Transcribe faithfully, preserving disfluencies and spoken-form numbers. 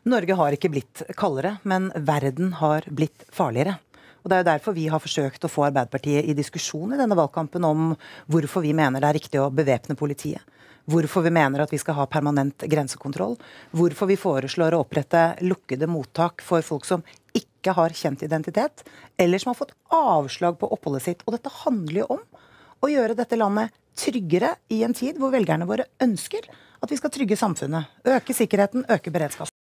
Norge har ikke blitt kaldere, men verden har blitt farligere. Og det er jo derfor vi har forsøkt å få Arbeiderpartiet i diskusjon i denne valgkampen om hvorfor vi mener det er riktig å bevæpne politiet. Hvorfor vi mener at vi skal ha permanent grensekontroll. Hvorfor vi foreslår å opprette lukkede mottak for folk som ikke har kjent identitet, eller som har fått avslag på oppholdet sitt. Og dette handler jo om å gjøre dette landet tryggere i en tid hvor velgerne våre ønsker at vi skal trygge samfunnet, øke sikkerheten, øke beredskapen.